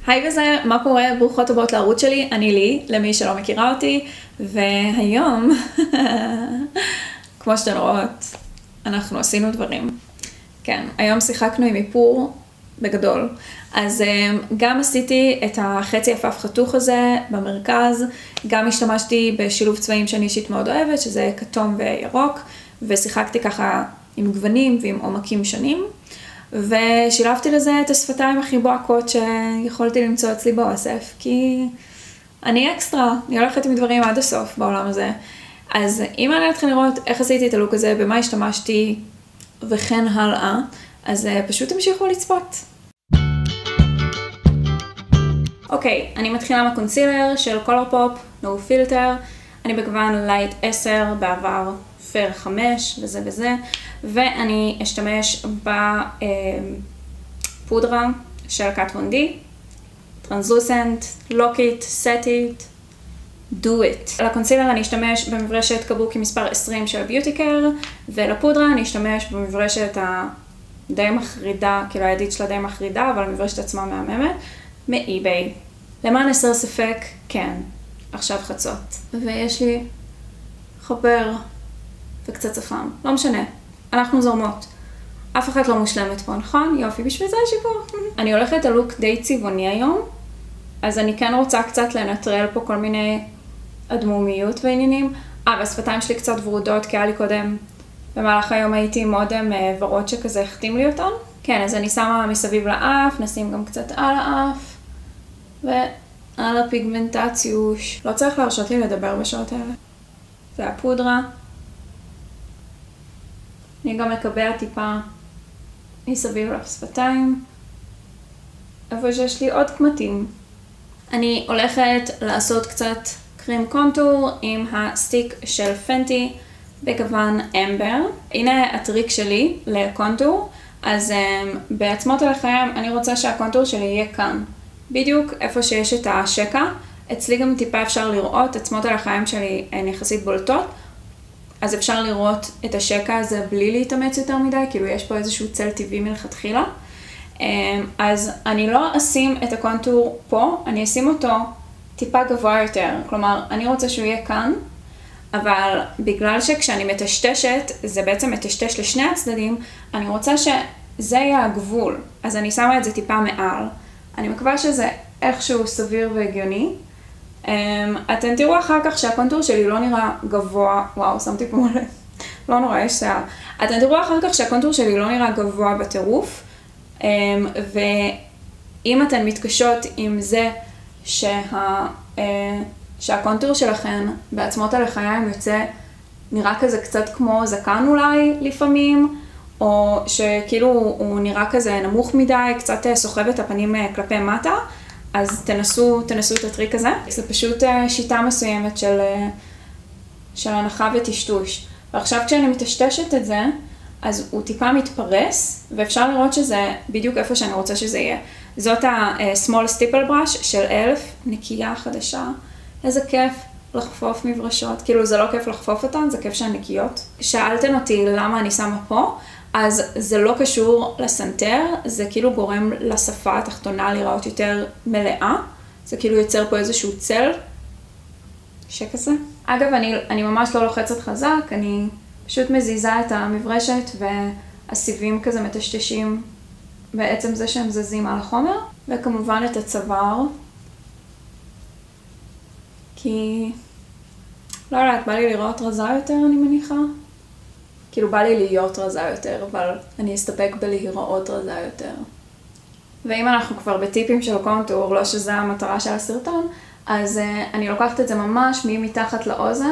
היי וזה, מה קורה? ברוכות הבאות לערוץ שלי, אני לי, למי שלא מכירה אותי, והיום, כמו שאתן רואות, אנחנו עשינו דברים. כן, היום שיחקנו עם איפור בגדול. אז גם עשיתי את החצי אפף חתוך הזה במרכז, גם השתמשתי בשילוב צבעים שאני אישית מאוד אוהבת, שזה כתום וירוק, ושיחקתי ככה עם גוונים ועם עומקים שונים. ושילבתי לזה את השפתיים הכי בוהקות שיכולתי למצוא אצלי באוסף, כי אני אקסטרה, אני הולכת עם דברים עד הסוף בעולם הזה. אז אם אני אתכם לראות איך עשיתי את הלוק הזה, במה השתמשתי וכן הלאה, אז פשוט תמשיכו לצפות. אוקיי, אני מתחילה מהקונסילר של קולורפופ, No Filter, אני בגוון לייט 10, בעבר פר 5 וזה, ואני אשתמש בפודרה של קאט וון די, טרנסלוסנט, לוק איט, סט איט, דו איט. לקונסילר אני אשתמש במברשת קבוקי מספר 20 של ביוטיקר, ולפודרה אני אשתמש במברשת הדי מחרידה, כאילו הידית שלה די מחרידה, אבל המברשת עצמה מהממת, מאי-ביי. למען הסר ספק, כן, עכשיו חצות. ויש לי חבר וקצת צפם, לא משנה, אנחנו זורמות. אף אחד לא מושלמת פה, נכון? יופי, בשביל זה השיפור. אני הולכת על לוק די צבעוני היום, אז אני כן רוצה קצת לנטרל פה כל מיני אדמומיות ועניינים. והשפתיים שלי קצת ורודות, כי היה לי קודם, במהלך היום הייתי מודם ורוד שכזה החתים לי אותן. כן, אז אני שמה מסביב לאף, נשים גם קצת על האף, ועל הפיגמנטציוש. לא צריך להרשות לי לדבר בשעות האלה. זה הפודרה. אני גם מקבע טיפה מסביב לשפתיים, איפה שיש לי עוד קמטים. אני הולכת לעשות קצת קרים קונטור עם הסטיק של פנטי בגוון אמבר. הנה הטריק שלי לקונטור. אז בעצמות הלחיים אני רוצה שהקונטור שלי יהיה כאן, בדיוק איפה שיש את השקע. אצלי גם טיפה אפשר לראות, עצמות הלחיים שלי הן יחסית בולטות, אז אפשר לראות את השקע הזה בלי להתאמץ יותר מדי, כאילו יש פה איזשהו צל טבעי מלכתחילה. אז אני לא אשים את הקונטור פה, אני אשים אותו טיפה גבוה יותר. כלומר, אני רוצה שהוא יהיה כאן, אבל בגלל שכשאני מטשטשת, זה בעצם מטשטש לשני הצדדים, אני רוצה שזה יהיה הגבול. אז אני שמה את זה טיפה מעל. אני מקווה שזה איכשהו סביר והגיוני. אתם תראו אחר כך שהקונטור שלי לא נראה גבוה, וואו, שמתי פה מלא, לא נורא, יש שיער. אתם תראו אחר כך שהקונטור שלי לא נראה גבוה בטירוף, ואם אתן מתקשות עם זה שהקונטור שלכם בעצמות הלחיים יוצא, נראה כזה קצת כמו זקן אולי לפעמים, או שכאילו הוא נראה כזה נמוך מדי, קצת סוחב את הפנים כלפי מטה, אז תנסו את הטריק הזה. זה פשוט שיטה מסוימת של הנחה וטשטוש. ועכשיו כשאני מטשטשת את זה, אז הוא טיפה מתפרס, ואפשר לראות שזה בדיוק איפה שאני רוצה שזה יהיה. זאת ה-Small Stipple Brush של אלף, נקייה חדשה. איזה כיף לחפוף מברשות. כאילו זה לא כיף לחפוף אותן, זה כיף שהן נקיות. שאלתן אותי למה אני שמה פה, אז זה לא קשור לסנטר, זה כאילו גורם לשפה התחתונה לראות יותר מלאה. זה כאילו יוצר פה איזשהו צל שכזה. אגב, אני ממש לא לוחצת חזק, אני פשוט מזיזה את המברשת והסיבים כזה מטשטשים בעצם זה שהם זזים על החומר. וכמובן את הצוואר, כי לא יודעת, בא לי לראות רזה יותר אני מניחה. כאילו בא לי להיות רזה יותר, אבל אני אסתפק בלהיראות רזה יותר. ואם אנחנו כבר בטיפים של קונטור, לא שזה המטרה של הסרטון, אז אני לוקחת את זה ממש מתחת לאוזן,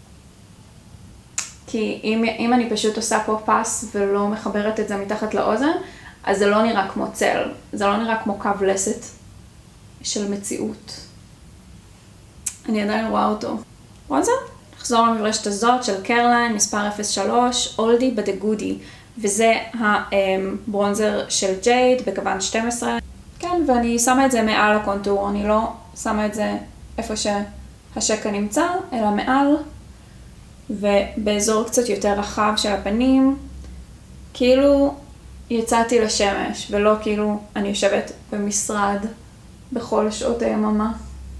כי אם אני פשוט עושה פה פס ולא מחברת את זה מתחת לאוזן, אז זה לא נראה כמו צל, זה לא נראה כמו קו לסת של מציאות. אני עדיין רואה אותו. רואה זה? נחזור למברשת הזאת של קרליין, מספר 03, אולדי בדגודי, וזה הברונזר של ג'ייד בגוון 12. כן, ואני שמה את זה מעל הקונטור, אני לא שמה את זה איפה שהשקע נמצא, אלא מעל, ובאזור קצת יותר רחב של הפנים, כאילו יצאתי לשמש, ולא כאילו אני יושבת במשרד בכל שעות היממה.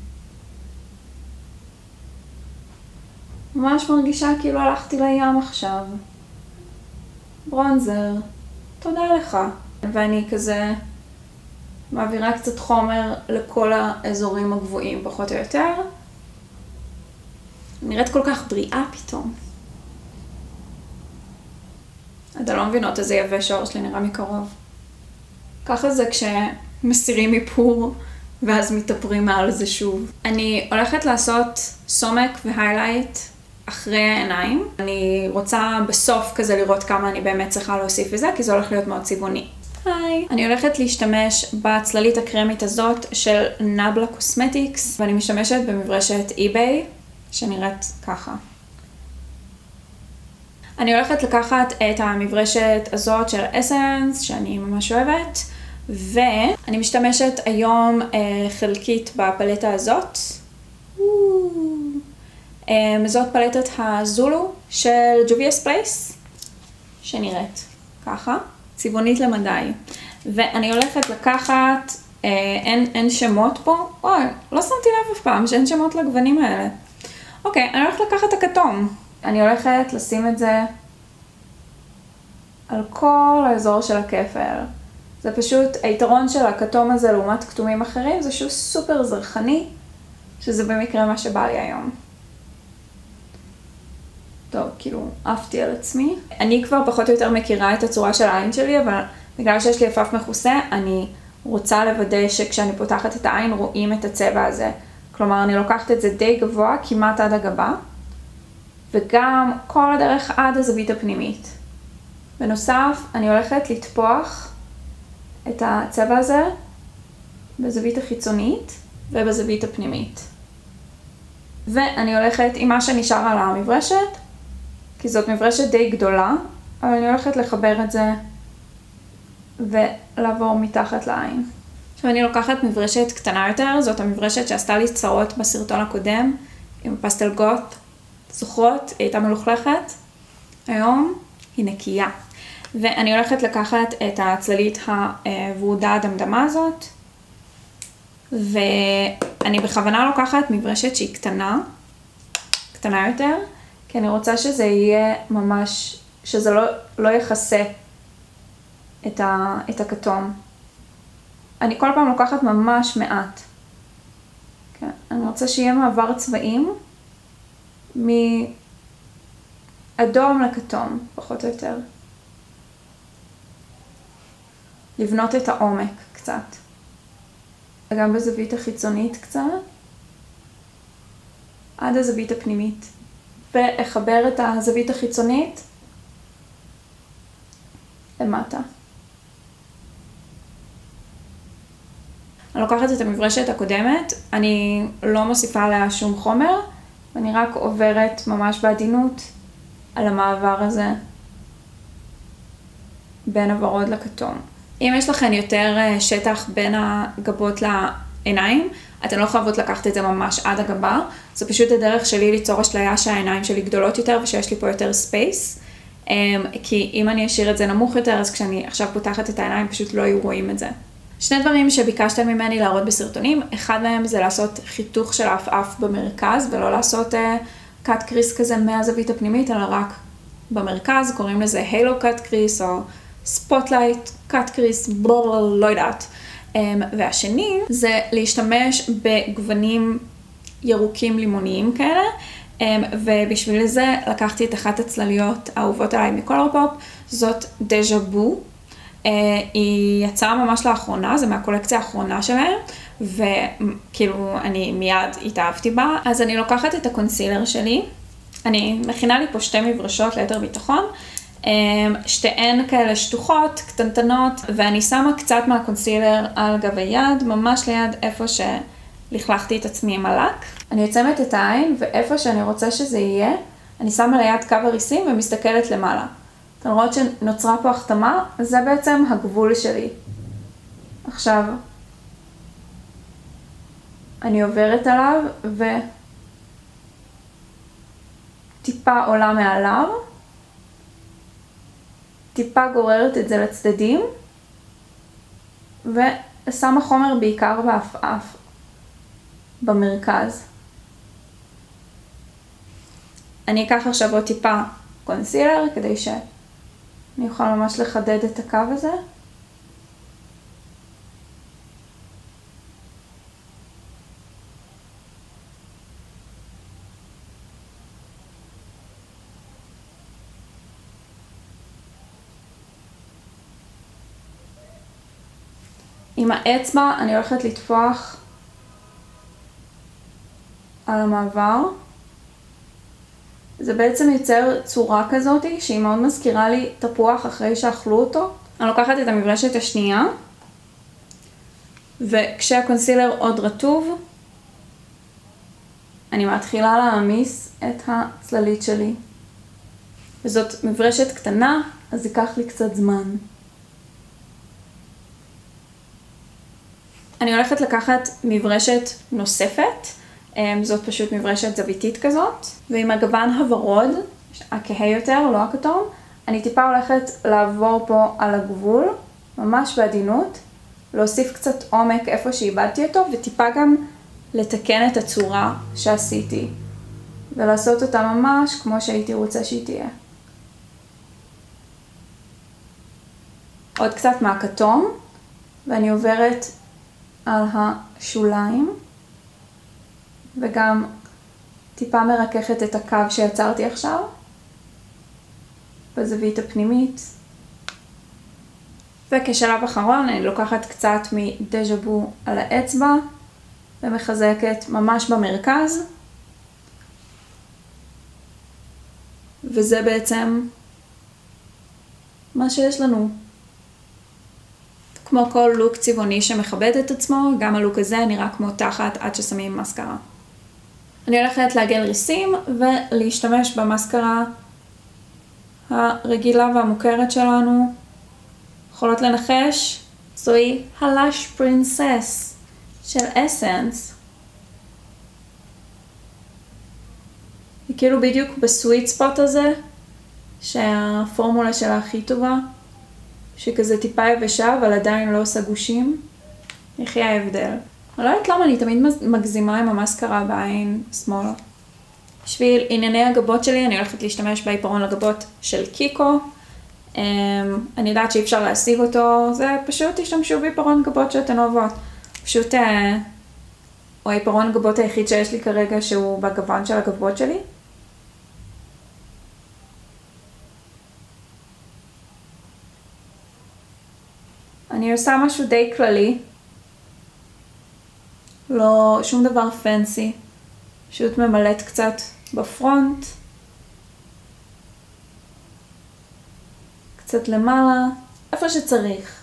ממש מרגישה כאילו הלכתי לים עכשיו. ברונזר, תודה לך. ואני כזה מעבירה קצת חומר לכל האזורים הגבוהים פחות או יותר. נראית כל כך בריאה פתאום. אתה לא מבינות איזה יבש העור שלי נראה מקרוב. ככה זה כשמסירים איפור ואז מתאפרים מעל זה שוב. אני הולכת לעשות סומק והיילייט אחרי העיניים. אני רוצה בסוף כזה לראות כמה אני באמת צריכה להוסיף לזה, כי זה הולך להיות מאוד צבעוני. היי. אני הולכת להשתמש בצללית הקרמית הזאת של נבלה קוסמטיקס, ואני משתמשת במברשת eBay, שנראית ככה. אני הולכת לקחת את המברשת הזאת של אסנס, שאני ממש אוהבת, ואני משתמשת היום חלקית בפלטה הזאת. זאת פלטת הזולו של ג'וביאס פלייס, שנראית ככה, צבעונית למדי. ואני הולכת לקחת, אין שמות פה, אוי, לא שמתי לב אף פעם שאין שמות לגוונים האלה. אוקיי, אני הולכת לקחת את הכתום. אני הולכת לשים את זה על כל האזור של הכפל. זה פשוט, היתרון של הכתום הזה לעומת כתומים אחרים, זה שהוא סופר זרחני, שזה במקרה מה שבא לי היום. טוב, כאילו, עפתי על עצמי. אני כבר פחות או יותר מכירה את הצורה של העין שלי, אבל בגלל שיש לי עפף מכוסה, אני רוצה לוודא שכשאני פותחת את העין רואים את הצבע הזה. כלומר, אני לוקחת את זה די גבוה, כמעט עד הגבה, וגם כל הדרך עד הזווית הפנימית. בנוסף, אני הולכת לטפוח את הצבע הזה בזווית החיצונית ובזווית הפנימית. ואני הולכת עם מה שנשאר על המברשת, כי זאת מברשת די גדולה, אבל אני הולכת לחבר את זה ולעבור מתחת לעין. עכשיו אני לוקחת מברשת קטנה יותר, זאת המברשת שעשתה לי צרות בסרטון הקודם, עם פסטל גות, זוכרות, היא הייתה מלוכלכת. היום היא נקייה. ואני הולכת לקחת את הצללית הוורודה הדמדמה הזאת, ואני בכוונה לוקחת מברשת שהיא קטנה יותר, כי אני רוצה שזה יהיה ממש, שזה לא יכסה את הכתום. אני כל פעם לוקחת ממש מעט. כן, אני רוצה שיהיה מעבר צבעים מאדום לכתום, פחות או יותר. לבנות את העומק קצת. וגם בזווית החיצונית קצת. עד הזווית הפנימית. ואחבר את הזווית החיצונית למטה. אני לוקחת את המברשת הקודמת, אני לא מוסיפה עליה שום חומר, ואני רק עוברת ממש בעדינות על המעבר הזה בין הוורוד לכתום. אם יש לכם יותר שטח בין הגבות לעיניים, אתן לא חייבות לקחת את זה ממש עד הגבה, זה פשוט הדרך שלי ליצור אשליה שהעיניים שלי גדולות יותר ושיש לי פה יותר ספייס, כי אם אני אשאיר את זה נמוך יותר, אז כשאני עכשיו פותחת את העיניים פשוט לא יהיו רואים את זה. שני דברים שביקשתם ממני להראות בסרטונים, אחד מהם זה לעשות חיתוך של האף במרכז, ולא לעשות קאט קריס כזה מהזווית הפנימית, אלא רק במרכז, קוראים לזה הילו קאט קריס או ספוטלייט קאט קריס, לא יודעת. והשני זה להשתמש בגוונים ירוקים לימוניים כאלה, ובשביל זה לקחתי את אחת הצלליות האהובות עליי מקולורפופ, זאת דז'ה בו. היא יצאה ממש לאחרונה, זה מהקולקציה האחרונה שלהם, וכאילו אני מיד התאהבתי בה. אז אני לוקחת את הקונסילר שלי, אני מכינה לי פה שתי מברשות ליתר ביטחון, שתיהן כאלה שטוחות, קטנטנות, ואני שמה קצת מהקונסילר על גב היד, ממש ליד איפה שלכלכתי את עצמי עם הלק. אני יוצמת את העין, ואיפה שאני רוצה שזה יהיה, אני שמה ליד קו הריסים ומסתכלת למעלה. אתם רואות שנוצרה פה החתמה, זה בעצם הגבול שלי. עכשיו, אני עוברת עליו וטיפה עולה מעליו, טיפה גוררת את זה לצדדים, שמה חומר בעיקר בעפעף, במרכז. אני אקח עכשיו עוד טיפה קונסילר, כדי שאני אוכל ממש לחדד את הקו הזה. עם האצבע אני הולכת לטפוח על המעבר. זה בעצם יוצר צורה כזאת שהיא מאוד מזכירה לי תפוח אחרי שאכלו אותו. אני לוקחת את המברשת השנייה, וכשהקונסילר עוד רטוב, אני מתחילה להעמיס את הצללית שלי. וזאת מברשת קטנה, אז ייקח לי קצת זמן. אני הולכת לקחת מברשת נוספת, זאת פשוט מברשת זוויתית כזאת, ועם הגוון הוורוד, הכהה יותר, לא הכתום, אני טיפה הולכת לעבור פה על הגבול, ממש בעדינות, להוסיף קצת עומק איפה שאיבדתי אותו, וטיפה גם לתקן את הצורה שעשיתי, ולעשות אותה ממש כמו שהייתי רוצה שהיא תהיה. עוד קצת מהכתום, ואני עוברת על השוליים, וגם טיפה מרככת את הקו שיצרתי עכשיו, בזווית הפנימית. וכשלב אחרון אני לוקחת קצת מדז'ה וו על האצבע, ומחזקת ממש במרכז. וזה בעצם מה שיש לנו. כמו כל לוק צבעוני שמכבד את עצמו, גם הלוק הזה נראה כמו תחת עד ששמים מסקרה. אני הולכת לעגל ריסים ולהשתמש במסקרה הרגילה והמוכרת שלנו. יכולות לנחש, זוהי הלאש פרינסס של אסנס. היא כאילו בדיוק בסוויט ספוט הזה, שהפורמולה שלה הכי טובה. שהיא כזה טיפה יבשה, אבל עדיין לא עושה גושים. יחי ההבדל. אני לא יודעת למה אני תמיד מגזימה עם המסקרה בעין שמאל. בשביל ענייני הגבות שלי, אני הולכת להשתמש בעיפרון לגבות של קיקו. אני יודעת שאי אפשר להשיג אותו, זה פשוט תשתמשו בעיפרון גבות שאתן אוהבות. פשוט, או העיפרון גבות היחיד שיש לי כרגע, שהוא בגוון של הגבות שלי. אני עושה משהו די כללי, לא שום דבר פנסי, פשוט ממלאת קצת בפרונט, קצת למעלה, איפה שצריך.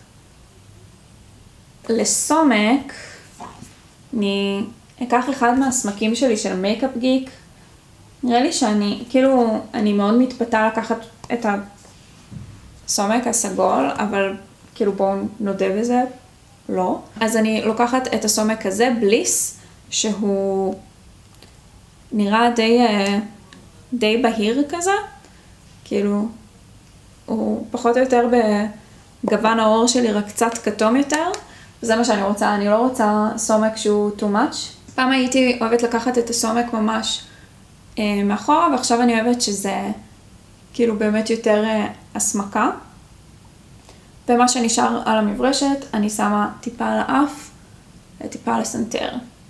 לסומק, אני אקח אחד מהסמקים שלי של מייקאפ גיק, נראה לי אני מאוד מתפתה לקחת את הסומק הסגול, אבל כאילו בואו נודה בזה, לא. אז אני לוקחת את הסומק הזה, בליס, שהוא נראה די בהיר כזה, כאילו הוא פחות או יותר בגוון האור שלי, רק קצת כתום יותר, וזה מה שאני רוצה. אני לא רוצה סומק שהוא too much. פעם הייתי אוהבת לקחת את הסומק ממש מאחורה, ועכשיו אני אוהבת שזה כאילו באמת יותר הסמקה. ומה שנשאר על המברשת, אני שמה טיפה על האף וטיפה על הסנטר.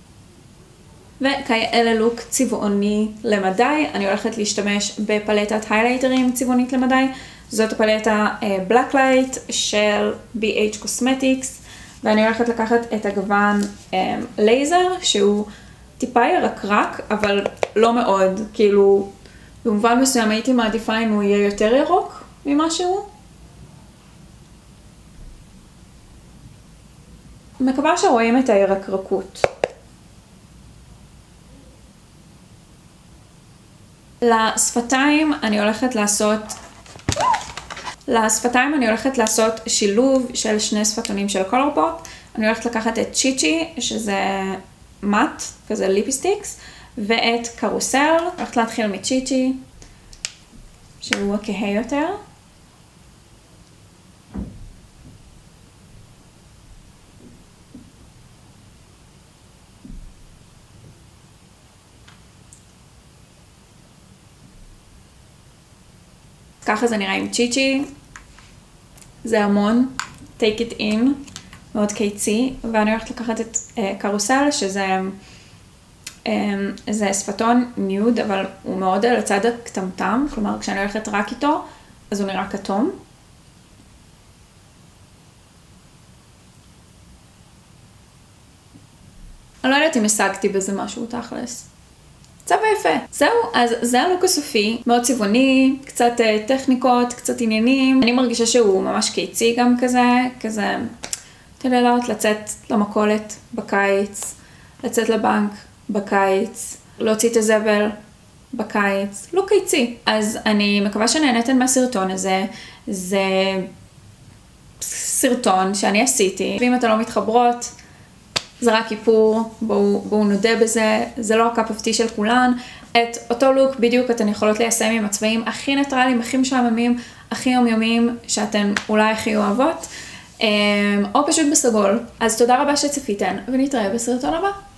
וכאלה לוק צבעוני למדי, אני הולכת להשתמש בפלטת היילייטרים צבעונית למדי. זאת הפלטה Black Light של BH Cosmetics, ואני הולכת לקחת את הגוון לייזר, שהוא טיפה ירקרק, אבל לא מאוד. כאילו, במובן מסוים הייתי מעדיפה אם הוא יהיה יותר ירוק ממשהו. מקווה שרואים את הירקרקות. לשפתיים אני הולכת לעשות שילוב של שני שפתונים של קולורפופ. אני הולכת לקחת את צ'יצ'י, שזה מאט, כזה ליפיסטיקס, ואת קרוסל. הולכת להתחיל מצ'יצ'י, שהוא הכהה יותר. ככה זה נראה עם צ'יצ'י. זה המון. take it in. מאוד קיצי. ואני הולכת לקחת את קרוסל, שזה זה שפתון ניוד, אבל הוא מאוד לצד הקטמטם. כלומר, כשאני הולכת רק איתו, אז הוא נראה כתום. אני לא יודעת אם השגתי בזה משהו תכלס. צבע יפה. זהו, אז זה הלוק הסופי, מאוד צבעוני, קצת טכניקות, קצת עניינים. אני מרגישה שהוא ממש קיצי גם כזה, תללות, לצאת למכולת בקיץ, לצאת לבנק בקיץ, להוציא את הזבל בקיץ, לוק קיצי. אז אני מקווה שנהנתם מהסרטון הזה, זה סרטון שאני עשיתי. ואם אתם לא מתחברות, זה רק איפור, בואו נודה בזה, זה לא הקאפ אוף טי של כולן. את אותו לוק בדיוק אתן יכולות ליישם עם הצבעים הכי ניטרליים, הכי משעממים, הכי יומיומיים, שאתן אולי הכי אוהבות, או פשוט בסגול. אז תודה רבה שצפיתן, ונתראה בסרטון הבא.